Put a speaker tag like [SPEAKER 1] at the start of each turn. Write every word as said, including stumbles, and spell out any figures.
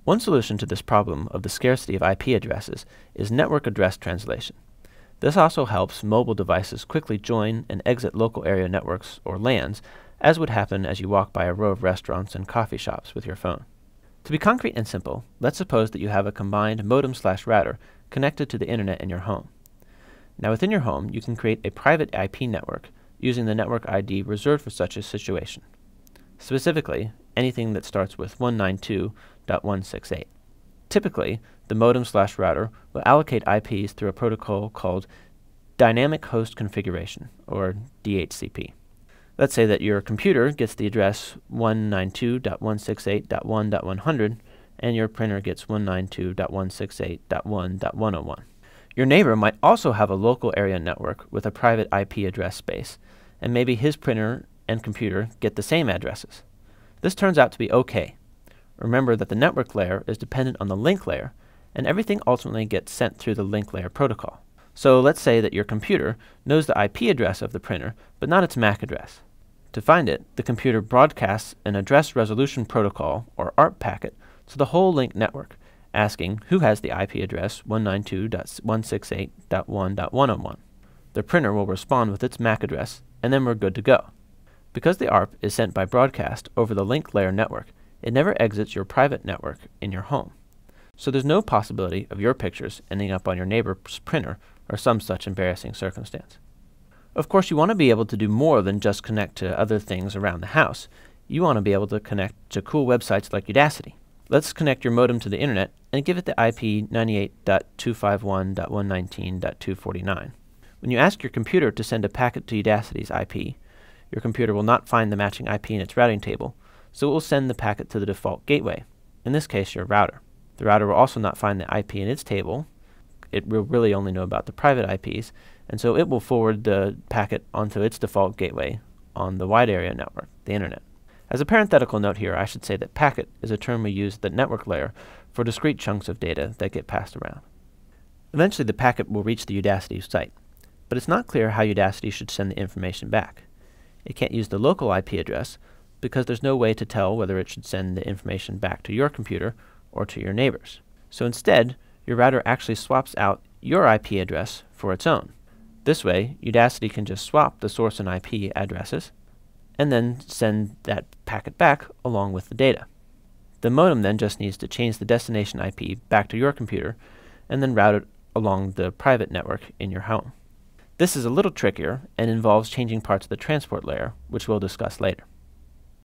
[SPEAKER 1] One solution to this problem of the scarcity of I P addresses is network address translation. This also helps mobile devices quickly join and exit local area networks, or LANs, as would happen as you walk by a row of restaurants and coffee shops with your phone. To be concrete and simple, let's suppose that you have a combined modem slash router connected to the internet in your home. Now within your home, you can create a private I P network using the network I D reserved for such a situation. Specifically, anything that starts with one ninety-two dot one sixty-eight. Typically, the modem slash router will allocate I Ps through a protocol called Dynamic Host Configuration, or D H C P. Let's say that your computer gets the address one ninety-two dot one sixty-eight dot one dot one hundred and your printer gets one ninety-two dot one sixty-eight dot one dot one oh one. Your neighbor might also have a local area network with a private I P address space, and maybe his printer and computer get the same addresses. This turns out to be okay. Remember that the network layer is dependent on the link layer, and everything ultimately gets sent through the link layer protocol. So let's say that your computer knows the I P address of the printer, but not its M A C address. To find it, the computer broadcasts an address resolution protocol, or A R P packet, to the whole link network, asking who has the I P address one ninety-two dot one sixty-eight dot one dot one oh one. The printer will respond with its M A C address, and then we're good to go. Because the A R P is sent by broadcast over the link layer network, it never exits your private network in your home. So there's no possibility of your pictures ending up on your neighbor's printer or some such embarrassing circumstance. Of course, you want to be able to do more than just connect to other things around the house. You want to be able to connect to cool websites like Udacity. Let's connect your modem to the internet and give it the I P ninety-eight dot two fifty-one dot one nineteen dot two forty-nine. When you ask your computer to send a packet to Udacity's I P, your computer will not find the matching I P in its routing table, so it will send the packet to the default gateway, in this case your router. The router will also not find the I P in its table. It will really only know about the private I Ps, and so it will forward the packet onto its default gateway on the wide area network, the internet. As a parenthetical note here, I should say that packet is a term we use at the network layer for discrete chunks of data that get passed around. Eventually the packet will reach the Udacity site, but it's not clear how Udacity should send the information back. It can't use the local I P address because there's no way to tell whether it should send the information back to your computer or to your neighbor's. So instead, your router actually swaps out your I P address for its own. This way, Udacity can just swap the source and I P addresses and then send that packet back along with the data. The modem then just needs to change the destination I P back to your computer and then route it along the private network in your home. This is a little trickier and involves changing parts of the transport layer, which we'll discuss later.